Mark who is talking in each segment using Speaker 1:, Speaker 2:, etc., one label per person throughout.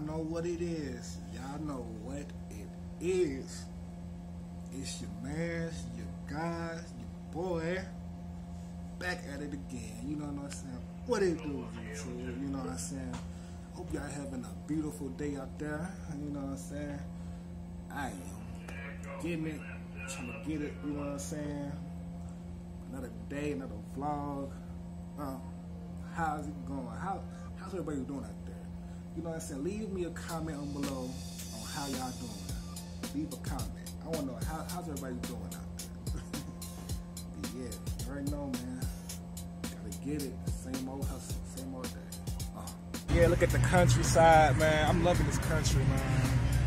Speaker 1: know what it is. Y'all know what it is. It's your man, your guys, your boy, back at it again. You know what I'm saying? What it do, YouTube? You know what I'm saying? Hope y'all having a beautiful day out there. You know what I'm saying? I am getting it, trying to get it. You know what I'm saying? Another day, another vlog. How's it going? How's everybody doing out there? You know what I'm saying? Leave me a comment on below on how y'all doing. Leave a comment. I want to know how's everybody doing out there. But yeah, you already know, man. Gotta get it. Same old hustle, same old day. Yeah, look at the countryside, man. I'm loving this country, man.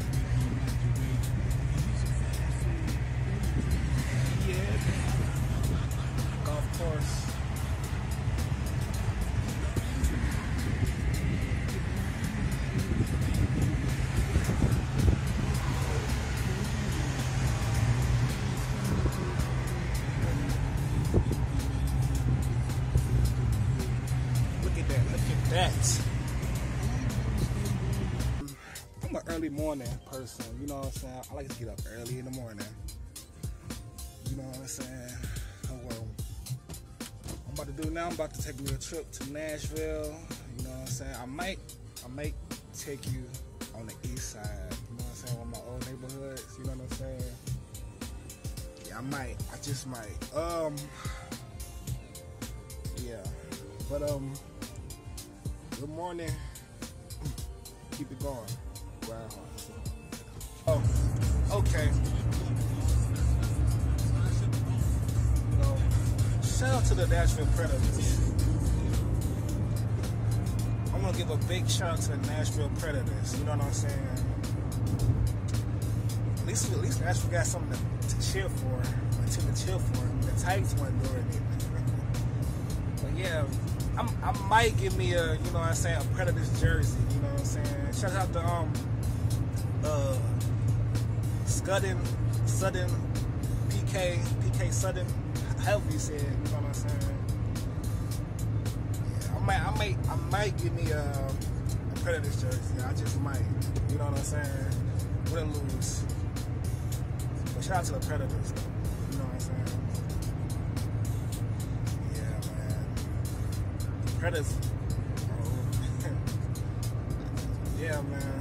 Speaker 1: Yeah. Golf course. I'm an early morning person, you know what I'm saying? I like to get up early in the morning. You know what I'm saying? Oh, well, I'm about to do now, I'm about to take me a trip to Nashville. You know what I'm saying? I might take you on the east side, you know what I'm saying? One of my old neighborhoods, you know what I'm saying? Yeah, I just might. Yeah. But good morning. Keep it going. Wow. Oh, okay. You know, shout out to the Nashville Predators. I'm gonna give a big shout out to the Nashville Predators. You know what I'm saying? At least Nashville got something to cheer for, a team to cheer for. The Titans weren't doing it. But yeah. I might give me a, you know what I'm saying, a Predators jersey, you know what I'm saying? Shout out to Sudden, PK Sudden, however you say it, you know what I'm saying? Yeah, I might give me a Predators jersey. I just might, you know what I'm saying? Win or lose. But shout out to the Predators, though, you know what I'm saying? Predators. Yeah, man.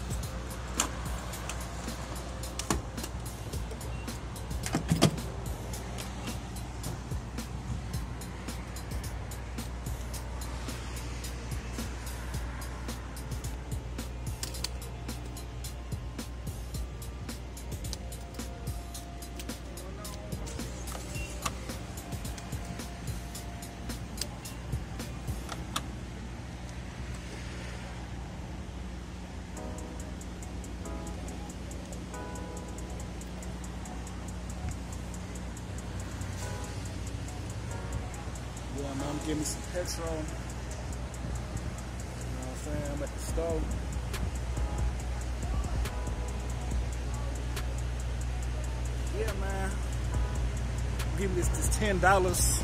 Speaker 1: I'm getting me some petrol. You know what I'm saying? I'm at the stove. Yeah, man. Give me this $10.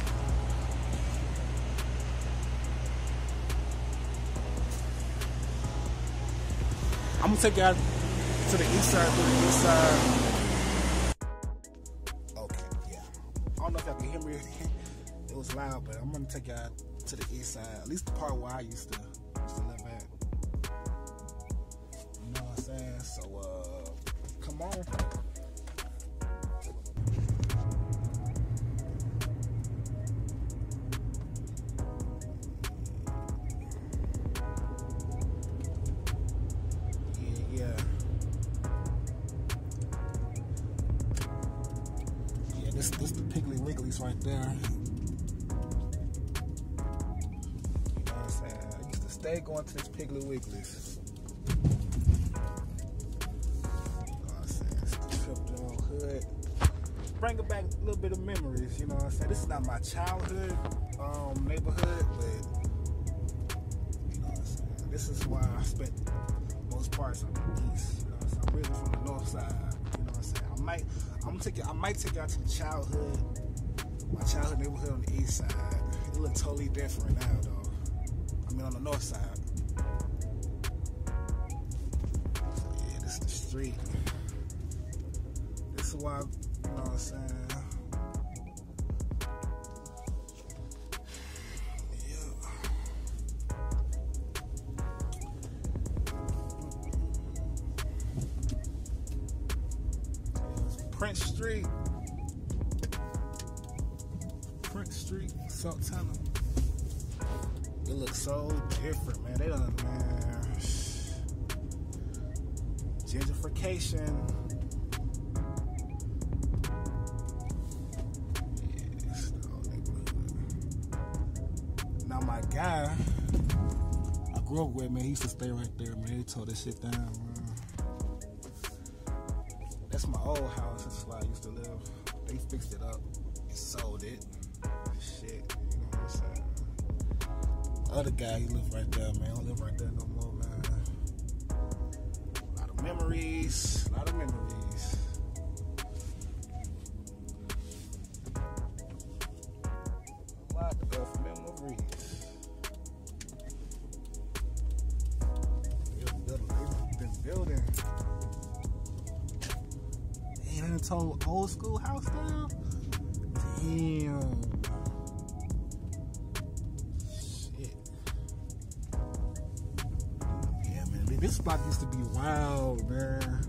Speaker 1: I'm gonna take you out to the east side, Okay, yeah. I don't know if y'all can hear me. It was loud, but I'm gonna take y'all to the east side, at least the part where I used to live at. You know what I'm saying? So, come on. Yeah, this the Piggly Wigglies right there. Stay going to this Piggly Wigglies. You know what I'm saying? It's the trip to the old hood. Bringing back a little bit of memories, you know what I'm saying? This is not my childhood neighborhood, but you know what I'm saying? This is why I spent most parts on the east. You know what I'm saying? I'm really from the north side. You know what I'm saying? I might take y'all to the my childhood neighborhood on the east side. It look totally different now though. I mean, on the north side. This is the street. This is why, you know what I'm saying? Prince Street. Prince Street, Sultana. It looks so different, man. They done, man. Gentrification. Yeah, it's the whole neighborhood. Now my guy I grew up with, man, he used to stay right there, man. He tore this shit down, man. That's my old house. That's where I used to live. They fixed it up and sold it. Shit, you know what I'm saying? Other guy, he lived right there, man. I don't live right there no more, man. A lot of memories. A lot of memories. A lot of memories. They've been building. Damn, it's an old school house now? Damn. This spot used to be wild, man.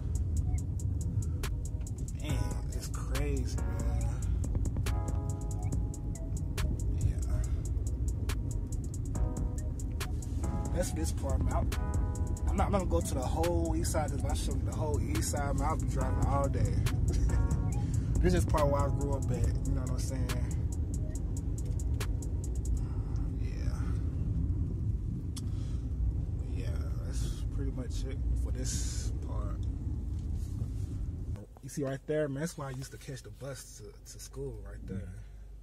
Speaker 1: Man, it's crazy, man. Yeah. That's this part, man. I'm not gonna go to the whole east side, because if I show you the whole east side, man, I'll be driving all day. This is part where I grew up at, you know what I'm saying? Pretty much it for this part. You see right there, man, that's why I used to catch the bus to school right there.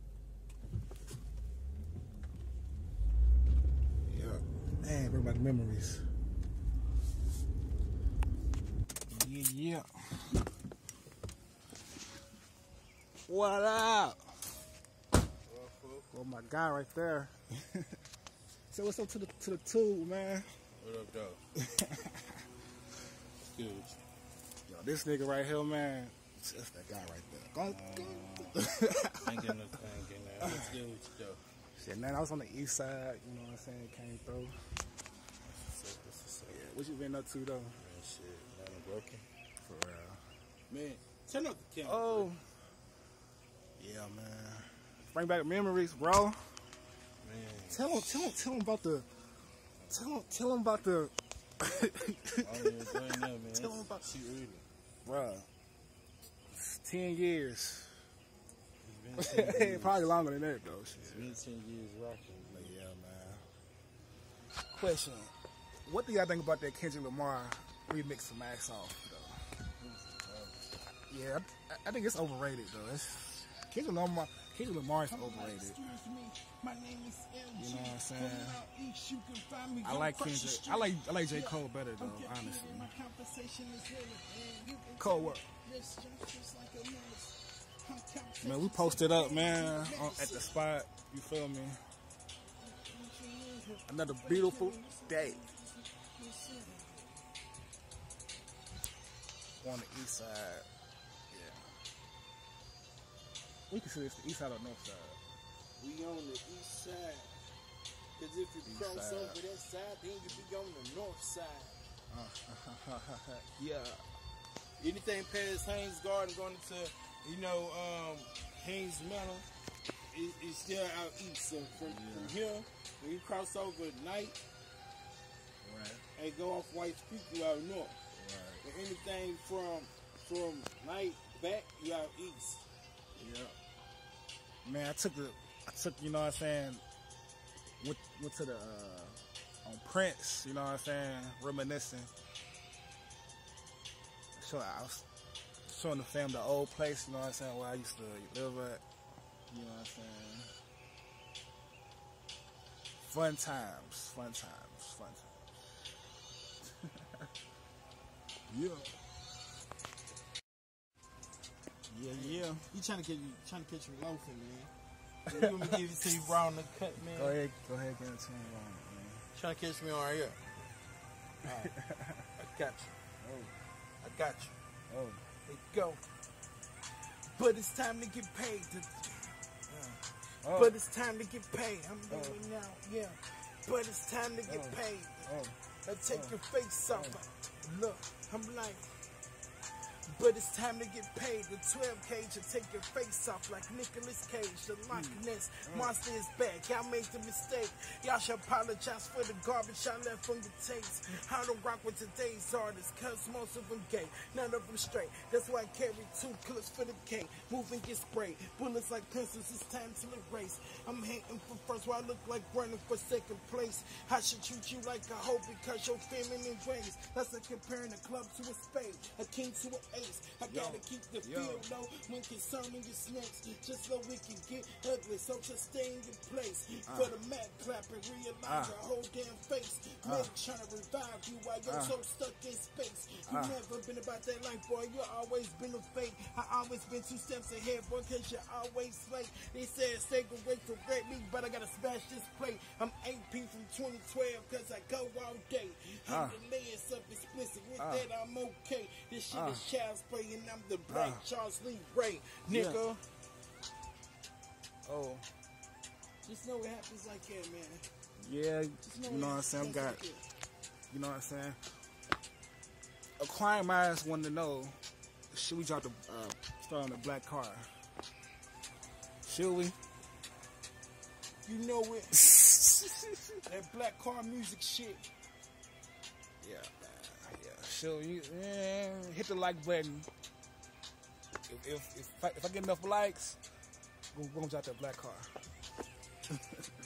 Speaker 1: Yeah. Man, bring back the memories. Yeah. What up? Well, my guy right there. So what's up to the tube, man?
Speaker 2: What up, though? Good.
Speaker 1: Yo, this nigga right here, man. That's that guy right there. Go.
Speaker 2: Ain't getting no thing in there. What's good with you, though?
Speaker 1: Shit, man, I was on the east side, you know what I'm saying? Came through. Yeah, what you been up to, though?
Speaker 2: Man, shit, nothing broken.
Speaker 1: For real.
Speaker 2: Man, turn up the camera.
Speaker 1: Oh. Bro. Yeah, man. Bring back memories, bro.
Speaker 2: Man.
Speaker 1: Tell him about the... Tell him about the...
Speaker 2: Oh, yeah, go in there, man.
Speaker 1: Tell him about...
Speaker 2: She early.
Speaker 1: Bruh. 10 years.
Speaker 2: It's been 10 years.
Speaker 1: Probably longer than that, though. Shit.
Speaker 2: It's been 10 years rocking.
Speaker 1: But yeah, man. Question. What do y'all think about that Kendrick Lamar remix of Max Off, though? Yeah, I think it's overrated, though. Kendrick Lamar is overrated.
Speaker 3: Excuse me, my name is LG.
Speaker 1: You know what I'm saying?
Speaker 3: East, you can find me
Speaker 1: I like Kendrick. I like J. Cole better, though, honestly.
Speaker 3: My conversation is
Speaker 1: Cole, what? Man, we posted up, man, at the spot. You feel me? Another beautiful day on the east side. Yeah. We consider this the east side or north side?
Speaker 3: We on the east side. Cause if you
Speaker 1: East
Speaker 3: cross
Speaker 1: side.
Speaker 3: over that side, then you be on the north side.
Speaker 1: Yeah.
Speaker 2: Anything past Haynes Garden going to, Haynes Manor,
Speaker 3: It's still out east. So from here, when you cross over at night,
Speaker 1: Right.
Speaker 3: and go off White Creek, you out north.
Speaker 1: Right.
Speaker 3: And anything from night back, you out east.
Speaker 1: Yeah. Man, I took, you know what I'm saying, went to the, on Prince, you know what I'm saying, reminiscing. So I was showing the fam the old place, you know what I'm saying, where I used to live at, you know what I'm saying. Fun times. Yeah. Yeah.
Speaker 3: You trying to catch me loafing, man. You want me to give it to you brown the cut, man?
Speaker 1: Go ahead, get it to me, man.
Speaker 3: Trying to catch me on right here. Alright. I got you.
Speaker 1: Oh.
Speaker 3: I got you.
Speaker 1: Oh.
Speaker 3: There you go. But it's time to get paid.
Speaker 1: Oh.
Speaker 3: But it's time to get paid. I'm doing now, yeah. But it's time to get paid. I take your face off. Look, I'm like, but it's time to get paid. The 12 cage will take your face off like Nicolas Cage. The Loch Ness monster is back. Y'all made the mistake. Y'all should apologize for the garbage y'all left from the tapes. How to rock with today's artists, cause most of them gay, none of them straight. That's why I carry 2 clips for the K. Move and get sprayed. Bullets like pencils, it's time to erase. I'm hating for first while I look like running for second place. I should treat you like a hoe because you're feminine ways. That's like comparing a club to a spade, a king to an ace. I gotta keep the field low when concerning your snakes, just so we can get ugly. So just stay in your place. For the Mac clapping, realize your whole damn face. Man trying to revive you while you're so stuck in space. You never been about that life, boy. You always been a fake. I always been 2 steps ahead, boy, cause you're always late. They said stay away from great me, but I gotta smash this plate. I'm AP from 2012, cause I go all day. I'm the layers up explicit. With that, I'm okay. This shit is child's play, and I'm the Black Charles Lee Ray, nigga.
Speaker 1: Oh.
Speaker 3: Just know it happens like that, man.
Speaker 1: Yeah, you know what I'm saying? You know what I'm saying? Acquiring minds want to know, should we drop the start on the black car? Should we?
Speaker 3: You know it. That black car music shit.
Speaker 1: Yeah, man. Yeah. Should you hit the like button? If I get enough likes, we're gonna drop that black car.